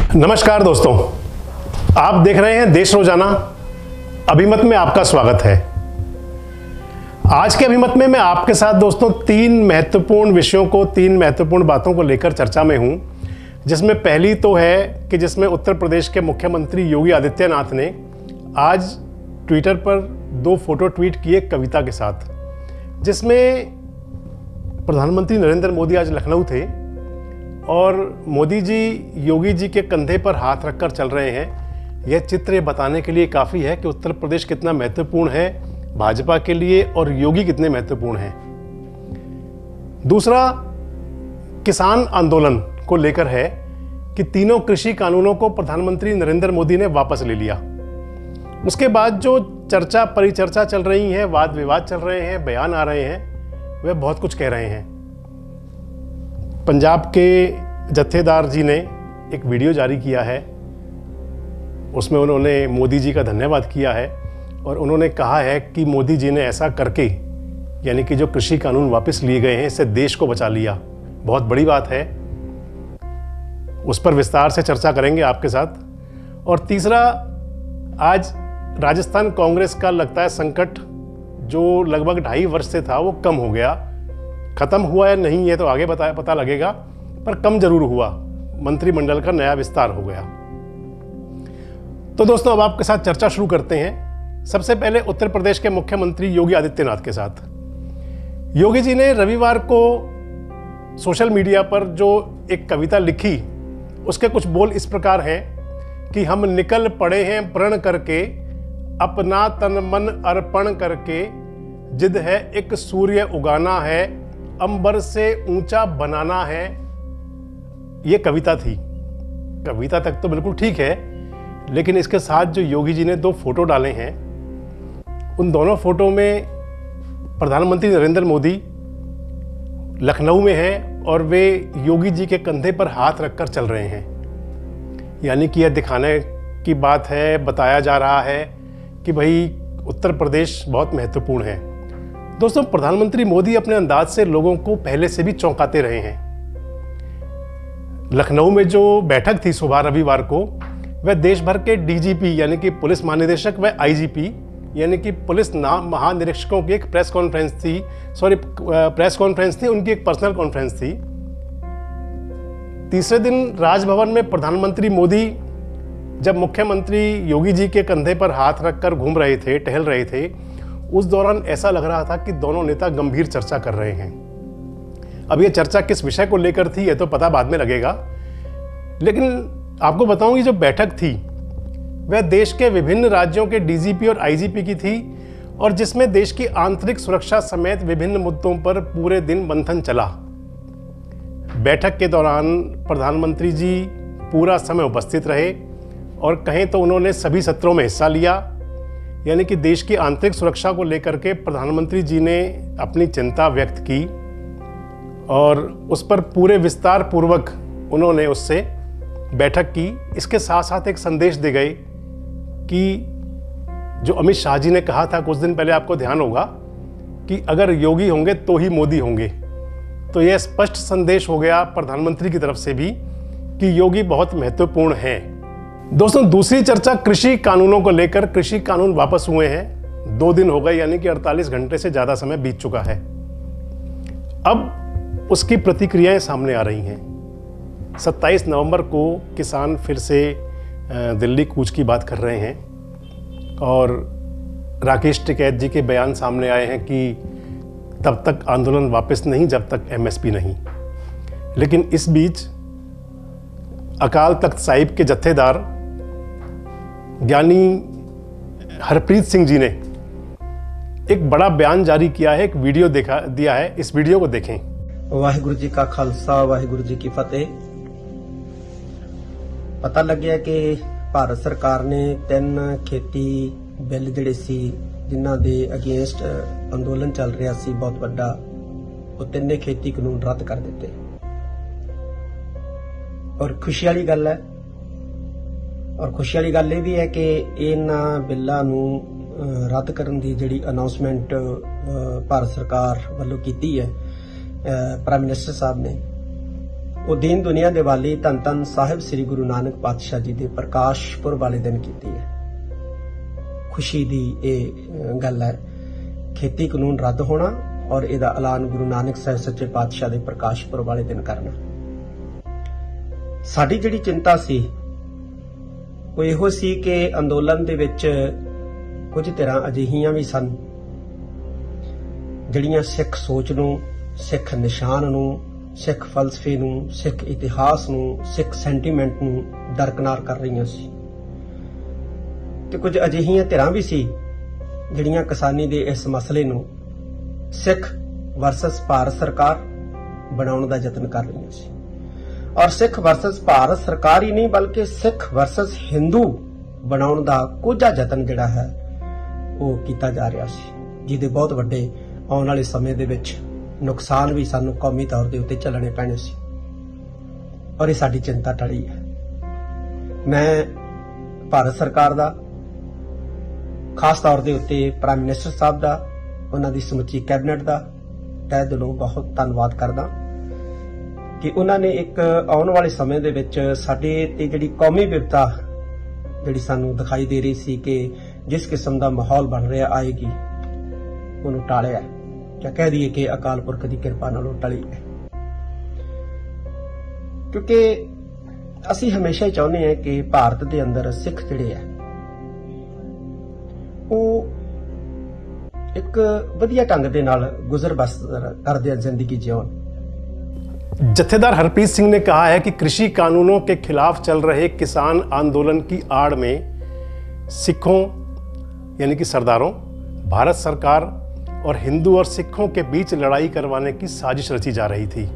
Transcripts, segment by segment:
नमस्कार दोस्तों, आप देख रहे हैं देश रोजाना। अभिमत में आपका स्वागत है। आज के अभिमत में मैं आपके साथ दोस्तों तीन महत्वपूर्ण विषयों को, तीन महत्वपूर्ण बातों को लेकर चर्चा में हूं, जिसमें पहली तो है कि जिसमें उत्तर प्रदेश के मुख्यमंत्री योगी आदित्यनाथ ने आज ट्विटर पर 2 फोटो ट्वीट किए कविता के साथ, जिसमें प्रधानमंत्री नरेंद्र मोदी आज लखनऊ थे और मोदी जी योगी जी के कंधे पर हाथ रखकर चल रहे हैं। यह चित्र ये बताने के लिए काफ़ी है कि उत्तर प्रदेश कितना महत्वपूर्ण है भाजपा के लिए और योगी कितने महत्वपूर्ण हैं। दूसरा किसान आंदोलन को लेकर है कि तीनों कृषि कानूनों को प्रधानमंत्री नरेंद्र मोदी ने वापस ले लिया। उसके बाद जो चर्चा परिचर्चा चल रही है, वाद विवाद चल रहे हैं, बयान आ रहे हैं, वह बहुत कुछ कह रहे हैं। पंजाब के जत्थेदार जी ने एक वीडियो जारी किया है, उसमें उन्होंने मोदी जी का धन्यवाद किया है और उन्होंने कहा है कि मोदी जी ने ऐसा करके, यानी कि जो कृषि कानून वापस लिए गए हैं, इससे देश को बचा लिया। बहुत बड़ी बात है, उस पर विस्तार से चर्चा करेंगे आपके साथ। और तीसरा, आज राजस्थान कांग्रेस का लगता है संकट जो लगभग 2.5 वर्ष से था वो कम हो गया। खत्म हुआ या नहीं ये तो आगे पता लगेगा, पर कम जरूर हुआ। मंत्रिमंडल का नया विस्तार हो गया। तो दोस्तों अब आपके साथ चर्चा शुरू करते हैं। सबसे पहले उत्तर प्रदेश के मुख्यमंत्री योगी आदित्यनाथ के साथ। योगी जी ने रविवार को सोशल मीडिया पर जो एक कविता लिखी, उसके कुछ बोल इस प्रकार हैं कि हम निकल पड़े हैं प्रण करके, अपना तन मन अर्पण करके, जिद है एक सूर्य उगाना है, अंबर से ऊंचा बनाना है। ये कविता थी। कविता तक तो बिल्कुल ठीक है, लेकिन इसके साथ जो योगी जी ने 2 फोटो डाले हैं, उन दोनों फोटो में प्रधानमंत्री नरेंद्र मोदी लखनऊ में हैं और वे योगी जी के कंधे पर हाथ रखकर चल रहे हैं। यानी कि यह दिखाने की बात है, बताया जा रहा है कि भाई उत्तर प्रदेश बहुत महत्वपूर्ण है। दोस्तों, प्रधानमंत्री मोदी अपने अंदाज से लोगों को पहले से भी चौंकाते रहे हैं। लखनऊ में जो बैठक थी सुबह रविवार को, वह देश भर के डीजीपी यानी कि पुलिस महानिदेशक व आईजीपी यानी कि पुलिस महानिरीक्षकों की एक प्रेस कॉन्फ्रेंस थी, उनकी एक पर्सनल कॉन्फ्रेंस थी। तीसरे दिन राजभवन में प्रधानमंत्री मोदी जब मुख्यमंत्री योगी जी के कंधे पर हाथ रखकर घूम रहे थे, टहल रहे थे, उस दौरान ऐसा लग रहा था कि दोनों नेता गंभीर चर्चा कर रहे हैं। अब ये चर्चा किस विषय को लेकर थी ये तो पता बाद में लगेगा, लेकिन आपको बताऊं कि जो बैठक थी वह देश के विभिन्न राज्यों के डीजीपी और आईजीपी की थी और जिसमें देश की आंतरिक सुरक्षा समेत विभिन्न मुद्दों पर पूरे दिन मंथन चला। बैठक के दौरान प्रधानमंत्री जी पूरा समय उपस्थित रहे और कहें तो उन्होंने सभी सत्रों में हिस्सा लिया। यानी कि देश की आंतरिक सुरक्षा को लेकर के प्रधानमंत्री जी ने अपनी चिंता व्यक्त की और उस पर पूरे विस्तार पूर्वक उन्होंने उससे बैठक की। इसके साथ साथ एक संदेश दे गए कि जो अमित शाह जी ने कहा था कुछ दिन पहले, आपको ध्यान होगा कि अगर योगी होंगे तो ही मोदी होंगे। तो यह स्पष्ट संदेश हो गया प्रधानमंत्री की तरफ से भी कि योगी बहुत महत्वपूर्ण हैं। दोस्तों, दूसरी चर्चा कृषि कानूनों को लेकर। कृषि कानून वापस हुए हैं, 2 दिन हो गए, यानी कि 48 घंटे से ज़्यादा समय बीत चुका है। अब उसकी प्रतिक्रियाएं सामने आ रही हैं। 27 नवंबर को किसान फिर से दिल्ली कूच की बात कर रहे हैं और राकेश टिकैत जी के बयान सामने आए हैं कि तब तक आंदोलन वापस नहीं जब तक एमएसपी नहीं। लेकिन इस बीच अकाल तख्त साहिब के जत्थेदार ज्ञानी हरप्रीत सिंह जी ने एक बड़ा बयान जारी किया है, एक वीडियो दिया है। इस वीडियो को देखें। वाहिगुरु जी का खालसा, वाहिगुरु जी की फतेह। पता लग्या कि भारत सरकार ने 3 खेती बिल जिहड़े सी जिन्हां दे अगेंस्ट अंदोलन चल रहा सी बहुत वड्डा, वो 3 खेती कानून रद्द कर दिते। और खुशी वाली गल है, और खुशी वाली गल ये भी है कि इन्हां बिल्लां नूं रद्द करन दी जिहड़ी अनाउंसमेंट भारत सरकार वल्लों कीती है प्राइम मिनिस्टर साहब ने, ਉਹ ਦੀਨ ਦੁਨੀਆ ਦੇ ਵਾਲੀ ਧੰਨ ਧੰਨ ਸਾਹਿਬ ਸ੍ਰੀ ਗੁਰੂ ਨਾਨਕ ਪਾਤਸ਼ਾਹ ਜੀ ਦੇ ਪ੍ਰਕਾਸ਼ ਪੁਰਬ ਵਾਲੇ ਦਿਨ ਕੀਤੀ ਹੈ। ਖੁਸ਼ੀ ਦੀ ਇਹ ਗੱਲ ਹੈ। ਖੇਤੀ ਕਾਨੂੰਨ ਰੱਦ ਹੋਣਾ ਔਰ ਇਹਦਾ ਐਲਾਨ ਗੁਰੂ ਨਾਨਕ ਸਾਹਿਬ ਸੱਚੇ ਪਾਤਸ਼ਾਹ ਦੇ ਪ੍ਰਕਾਸ਼ ਪੁਰਬ ਵਾਲੇ ਦਿਨ ਕਰਨਾ। ਸਾਡੀ ਜਿਹੜੀ ਚਿੰਤਾ ਸੀ ਉਹ ਇਹੋ ਸੀ ਕਿ ਅੰਦੋਲਨ ਦੇ ਵਿੱਚ ਕੁਝ ਧਿਰਾਂ ਅਜਿਹੀਆਂ ਵੀ ਸਨ ਜਿਹੜੀਆਂ ਸਿੱਖ ਸੋਚ ਨੂੰ, ਸਿੱਖ ਨਿਸ਼ਾਨ ਨੂੰ, ਸਿੱਖ ਫਲਸਫੇ ਨੂੰ, ਸਿੱਖ ਇਤਿਹਾਸ ਨੂੰ, ਸਿੱਖ ਸੈਂਟੀਮੈਂਟ ਨੂੰ ਦਰਕਨਾਰ ਕਰ ਰਹੀਆਂ ਸੀ ਤੇ ਕੁਝ ਅਜਿਹੀਆਂ ਧਿਰਾਂ ਵੀ ਸੀ ਜਿਹੜੀਆਂ ਕਿਸਾਨੀ ਦੇ ਇਸ ਮਸਲੇ ਨੂੰ ਸਿੱਖ ਵਰਸਸ ਭਾਰਤ ਸਰਕਾਰ ਬਣਾਉਣ ਦਾ ਯਤਨ ਕਰ ਰਹੀਆਂ ਸੀ। ਔਰ ਸਿੱਖ ਵਰਸਸ ਭਾਰਤ ਸਰਕਾਰ ਹੀ ਨਹੀਂ ਬਲਕਿ ਸਿੱਖ ਵਰਸਸ ਹਿੰਦੂ ਬਣਾਉਣ ਦਾ ਕੋਝਾ ਯਤਨ ਜਿਹੜਾ ਹੈ ਉਹ ਕੀਤਾ ਜਾ ਰਿਹਾ ਸੀ, ਜਿਹਦੇ ਬਹੁਤ ਵੱਡੇ ਆਉਣ ਵਾਲੇ ਸਮੇਂ ਦੇ ਵਿੱਚ ਨੁਕਸਾਨ ਵੀ ਸਾਨੂੰ ਕੌਮੀ ਤੌਰ ਦੇ ਉੱਤੇ ਝੱਲਣੇ ਪੈਣੇ ਸੀ। ਔਰ ਇਹ ਸਾਡੀ ਚਿੰਤਾ ਟਲੀ ਹੈ। ਮੈਂ ਭਾਰਤ ਸਰਕਾਰ ਦਾ, ਖਾਸ ਤੌਰ ਦੇ ਉੱਤੇ ਪ੍ਰਾਈਮ ਮਿਨਿਸਟਰ ਸਾਹਿਬ ਦਾ, ਉਹਨਾਂ ਦੀ ਸਮੁੱਚੀ ਕੈਬਨਿਟ ਦਾ ਤਹਿ ਦਿਲੋਂ ਬਹੁਤ ਧੰਨਵਾਦ ਕਰਦਾ ਕਿ ਉਹਨਾਂ ਨੇ ਇੱਕ ਆਉਣ ਵਾਲੇ ਸਮੇਂ ਦੇ ਵਿੱਚ ਸਾਡੇ ਤੇ ਜਿਹੜੀ ਕੌਮੀ ਵਿਵਸਥਾ ਜਿਹੜੀ ਸਾਨੂੰ ਦਿਖਾਈ ਦੇ ਰਹੀ ਸੀ ਕਿ ਜਿਸ ਕਿਸਮ ਦਾ ਮਾਹੌਲ ਬਣ ਰਿਹਾ ਆਏਗੀ, ਉਹਨੂੰ ਟਾਲਿਆ ਜਾਂ ਕਹਿ ਦਈਏ ਕਿ ਅਕਾਲ ਪੁਰਖ ਦੀ ਕਿਰਪਾ ਨਾਲ ਉਹ ਟਲੀ ਹੈ। ਕਿਉਂਕਿ ਅਸੀਂ ਹਮੇਸ਼ਾ ਹੀ ਚਾਹੁੰਦੇ ਹਾਂ ਕਿ ਭਾਰਤ ਦੇ ਅੰਦਰ ਸਿੱਖ ਜਿਹੜੇ ਆ ਉਹ ਇੱਕ ਵਧੀਆ ਢੰਗ ਦੇ ਨਾਲ ਗੁਜ਼ਰ ਬਸਰ ਕਰਦੇ ਜ਼ਿੰਦਗੀ ਜਿਉਣ। जत्थेदार हरप्रीत सिंह ने कहा है कि कृषि कानूनों के खिलाफ चल रहे किसान आंदोलन की आड़ में सिखों यानी कि सरदारों, भारत सरकार और हिंदू और सिखों के बीच लड़ाई करवाने की साजिश रची जा रही थी।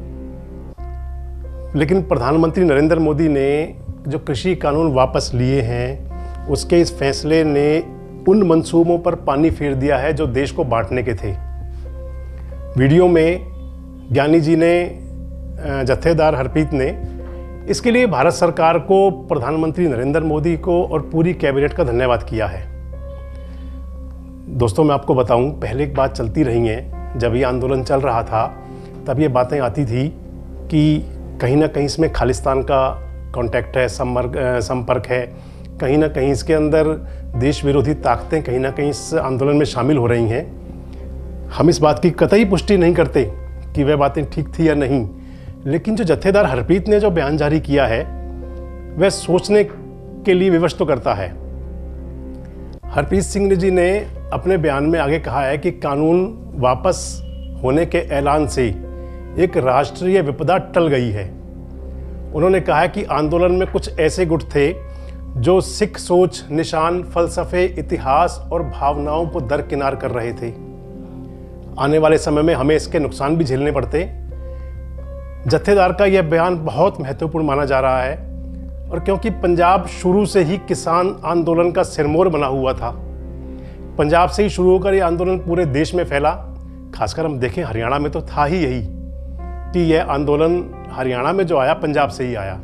लेकिन प्रधानमंत्री नरेंद्र मोदी ने जो कृषि कानून वापस लिए हैं, उसके इस फैसले ने उन मंसूबों पर पानी फेर दिया है जो देश को बांटने के थे। वीडियो में ज्ञानी जी ने, जत्थेदार हरप्रीत ने इसके लिए भारत सरकार को, प्रधानमंत्री नरेंद्र मोदी को और पूरी कैबिनेट का धन्यवाद किया है। दोस्तों, मैं आपको बताऊं, पहले एक बात चलती रही है, जब ये आंदोलन चल रहा था तब ये बातें आती थी कि कहीं ना कहीं इसमें खालिस्तान का कॉन्टैक्ट है, संपर्क है, कहीं ना कहीं इसके अंदर देश विरोधी ताकतें कहीं ना कहीं इस आंदोलन में शामिल हो रही हैं। हम इस बात की कतई पुष्टि नहीं करते कि वह बातें ठीक थी या नहीं, लेकिन जो जत्थेदार हरप्रीत ने जो बयान जारी किया है वह सोचने के लिए विवश तो करता है। हरप्रीत सिंह जी ने अपने बयान में आगे कहा है कि कानून वापस होने के ऐलान से एक राष्ट्रीय विपदा टल गई है। उन्होंने कहा है कि आंदोलन में कुछ ऐसे गुट थे जो सिख सोच, निशान, फलसफे, इतिहास और भावनाओं को दरकिनार कर रहे थे। आने वाले समय में हमें इसके नुकसान भी झेलने पड़ते। जत्थेदार का यह बयान बहुत महत्वपूर्ण माना जा रहा है, और क्योंकि पंजाब शुरू से ही किसान आंदोलन का सिरमौर बना हुआ था, पंजाब से ही शुरू होकर यह आंदोलन पूरे देश में फैला। खासकर हम देखें, हरियाणा में तो था ही यही कि यह आंदोलन हरियाणा में जो आया पंजाब से ही आया।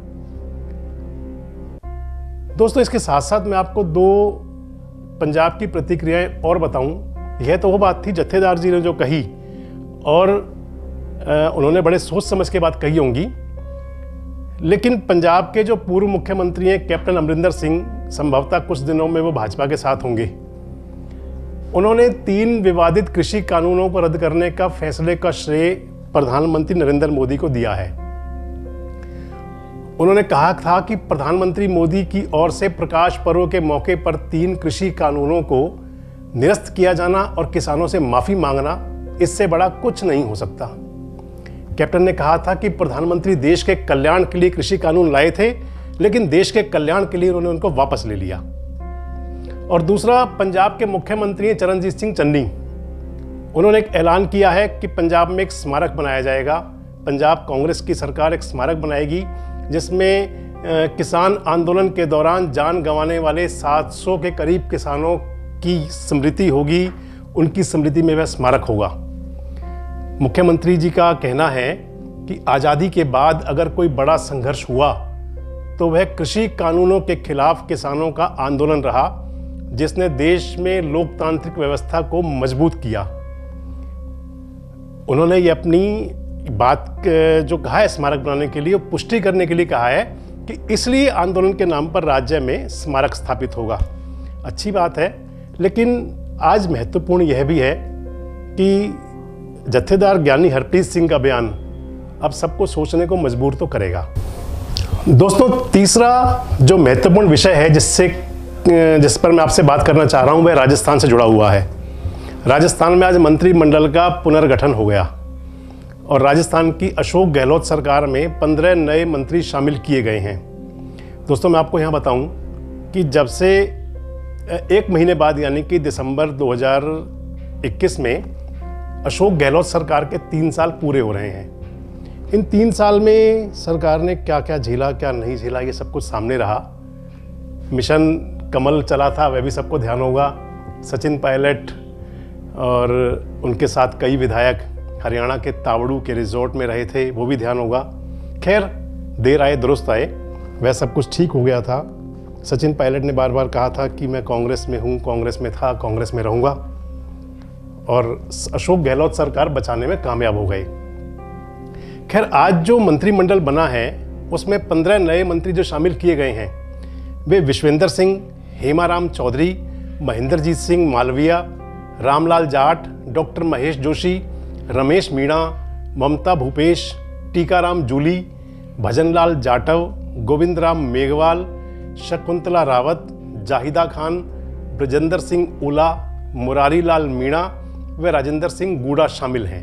दोस्तों, इसके साथ साथ मैं आपको दो पंजाब की प्रतिक्रियाएं और बताऊं। यह तो वो बात थी जत्थेदार जी ने जो कही, और उन्होंने बड़े सोच समझ के बात कही होंगी, लेकिन पंजाब के जो पूर्व मुख्यमंत्री हैं कैप्टन अमरिंदर सिंह, संभवतः कुछ दिनों में वो भाजपा के साथ होंगे, उन्होंने 3 विवादित कृषि कानूनों को रद्द करने का फैसले का श्रेय प्रधानमंत्री नरेंद्र मोदी को दिया है। उन्होंने कहा था कि प्रधानमंत्री मोदी की ओर से प्रकाश पर्व के मौके पर 3 कृषि कानूनों को निरस्त किया जाना और किसानों से माफी मांगना, इससे बड़ा कुछ नहीं हो सकता। कैप्टन ने कहा था कि प्रधानमंत्री देश के कल्याण के लिए कृषि कानून लाए थे, लेकिन देश के कल्याण के लिए उन्होंने उनको वापस ले लिया। और दूसरा, पंजाब के मुख्यमंत्री चरणजीत सिंह चन्नी, उन्होंने एक ऐलान किया है कि पंजाब में एक स्मारक बनाया जाएगा। पंजाब कांग्रेस की सरकार एक स्मारक बनाएगी जिसमें किसान आंदोलन के दौरान जान गंवाने वाले 700 के करीब किसानों की स्मृति होगी, उनकी स्मृति में वह स्मारक होगा। मुख्यमंत्री जी का कहना है कि आज़ादी के बाद अगर कोई बड़ा संघर्ष हुआ तो वह कृषि कानूनों के खिलाफ किसानों का आंदोलन रहा, जिसने देश में लोकतांत्रिक व्यवस्था को मजबूत किया। उन्होंने बात जो कहा है स्मारक बनाने के लिए, वो पुष्टि करने के लिए कहा है कि इसलिए आंदोलन के नाम पर राज्य में स्मारक स्थापित होगा। अच्छी बात है, लेकिन आज महत्वपूर्ण यह भी है कि जत्थेदार ज्ञानी हरप्रीत सिंह का बयान अब सबको सोचने को मजबूर तो करेगा। दोस्तों, तीसरा जो महत्वपूर्ण विषय है जिस पर मैं आपसे बात करना चाह रहा हूं, वह राजस्थान से जुड़ा हुआ है। राजस्थान में आज मंत्रिमंडल का पुनर्गठन हो गया और राजस्थान की अशोक गहलोत सरकार में 15 नए मंत्री शामिल किए गए हैं। दोस्तों, मैं आपको यहाँ बताऊं कि जब से एक महीने बाद यानी कि दिसंबर 2021 में अशोक गहलोत सरकार के 3 साल पूरे हो रहे हैं। इन 3 साल में सरकार ने क्या क्या झेला, क्या नहीं झेला, ये सब कुछ सामने रहा। मिशन कमल चला था, वह भी सबको ध्यान होगा। सचिन पायलट और उनके साथ कई विधायक हरियाणा के तावड़ू के रिजॉर्ट में रहे थे, वो भी ध्यान होगा। खैर, देर आए दुरुस्त आए, वह सब कुछ ठीक हो गया था। सचिन पायलट ने बार बार कहा था कि मैं कांग्रेस में हूँ, कांग्रेस में था, कांग्रेस में रहूँगा, और अशोक गहलोत सरकार बचाने में कामयाब हो गई। खैर, आज जो मंत्रिमंडल बना है उसमें 15 नए मंत्री जो शामिल किए गए हैं वे विश्वेंद्र सिंह, हेमाराम चौधरी, महेंद्रजीत सिंह मालविया, रामलाल जाट, डॉक्टर महेश जोशी, रमेश मीणा, ममता भूपेश, टीकाराम जूली, भजनलाल जाटव, गोविंद राम मेघवाल, शकुंतला रावत, जाहिदा खान, ब्रजेंद्र सिंह ओला, मुरारी लाल मीणा व राजेंद्र सिंह गूढ़ा शामिल हैं।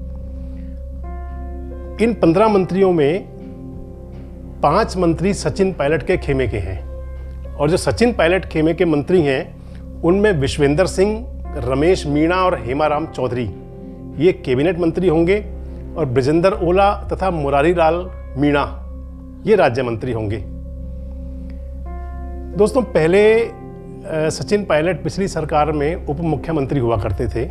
इन 15 मंत्रियों में 5 मंत्री सचिन पायलट के खेमे के हैं, और जो सचिन पायलट खेमे के मंत्री हैं उनमें विश्वेंद्र सिंह, रमेश मीणा और हेमाराम चौधरी ये कैबिनेट मंत्री होंगे, और ब्रजेंद्र ओला तथा मुरारी लाल मीणा ये राज्य मंत्री होंगे। दोस्तों, पहले सचिन पायलट पिछली सरकार में उप मुख्यमंत्री हुआ करते थे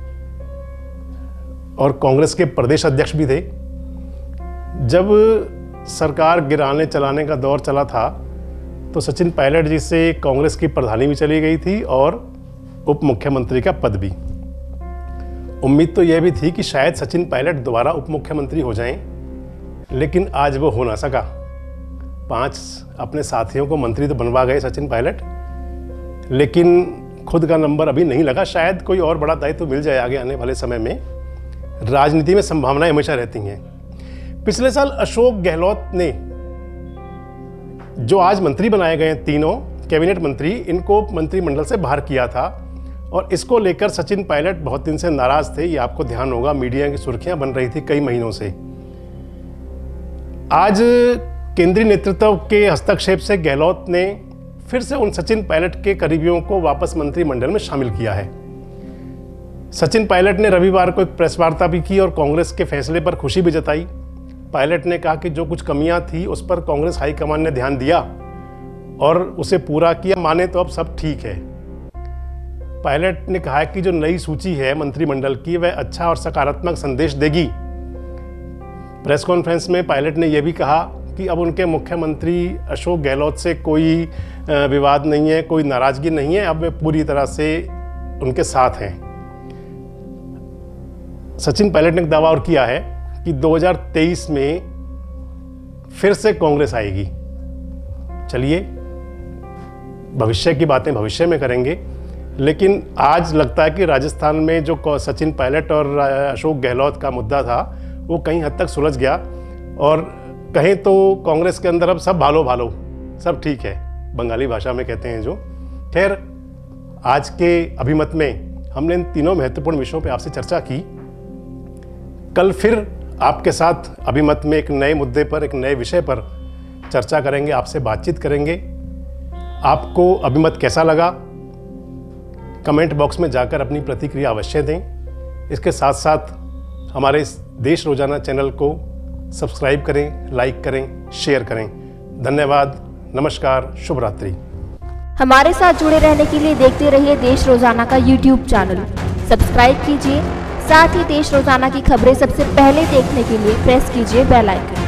और कांग्रेस के प्रदेश अध्यक्ष भी थे। जब सरकार गिराने चलाने का दौर चला था तो सचिन पायलट जी से कांग्रेस की प्रधानी भी चली गई थी और उप मुख्यमंत्री का पद भी। उम्मीद तो यह भी थी कि शायद सचिन पायलट दोबारा उप मुख्यमंत्री हो जाएं, लेकिन आज वो हो ना सका। 5 अपने साथियों को मंत्री तो बनवा गए सचिन पायलट, लेकिन खुद का नंबर अभी नहीं लगा। शायद कोई और बड़ा दायित्व तो मिल जाए आगे आने वाले समय में। राजनीति में संभावनाएं हमेशा रहती हैं। पिछले साल अशोक गहलोत ने जो आज मंत्री बनाए गए हैं, तीनों कैबिनेट मंत्री, इनको मंत्रिमंडल से बाहर किया था, और इसको लेकर सचिन पायलट बहुत दिन से नाराज थे। ये आपको ध्यान होगा, मीडिया की सुर्खियां बन रही थी कई महीनों से। आज केंद्रीय नेतृत्व के हस्तक्षेप से गहलोत ने फिर से उन सचिन पायलट के करीबियों को वापस मंत्रिमंडल में शामिल किया है। सचिन पायलट ने रविवार को एक प्रेस वार्ता भी की और कांग्रेस के फैसले पर खुशी भी जताई। पायलट ने कहा कि जो कुछ कमियां थी उस पर कांग्रेस हाईकमान ने ध्यान दिया और उसे पूरा किया, माने तो अब सब ठीक है। पायलट ने कहा कि जो नई सूची है मंत्रिमंडल की वह अच्छा और सकारात्मक संदेश देगी। प्रेस कॉन्फ्रेंस में पायलट ने यह भी कहा कि अब उनके मुख्यमंत्री अशोक गहलोत से कोई विवाद नहीं है, कोई नाराजगी नहीं है, अब वे पूरी तरह से उनके साथ हैं। सचिन पायलट ने एक दावा और किया है कि 2023 में फिर से कांग्रेस आएगी। चलिए, भविष्य की बातें भविष्य में करेंगे, लेकिन आज लगता है कि राजस्थान में जो सचिन पायलट और अशोक गहलोत का मुद्दा था वो कहीं हद तक सुलझ गया, और कहें तो कांग्रेस के अंदर अब सब भालो भालो, सब ठीक है, बंगाली भाषा में कहते हैं जो। खैर, आज के अभिमत में हमने इन तीनों महत्वपूर्ण विषयों पर आपसे चर्चा की। कल फिर आपके साथ अभिमत में एक नए मुद्दे पर, एक नए विषय पर चर्चा करेंगे, आपसे बातचीत करेंगे। आपको अभिमत कैसा लगा, कमेंट बॉक्स में जाकर अपनी प्रतिक्रिया अवश्य दें। इसके साथ साथ हमारे इस देश रोजाना चैनल को सब्सक्राइब करें, लाइक करें, शेयर करें। धन्यवाद, नमस्कार, शुभ रात्रि। हमारे साथ जुड़े रहने के लिए देखते रहिए देश रोजाना का यूट्यूब चैनल। सब्सक्राइब कीजिए, साथ ही देश रोजाना की खबरें सबसे पहले देखने के लिए प्रेस कीजिए बेल आइकन।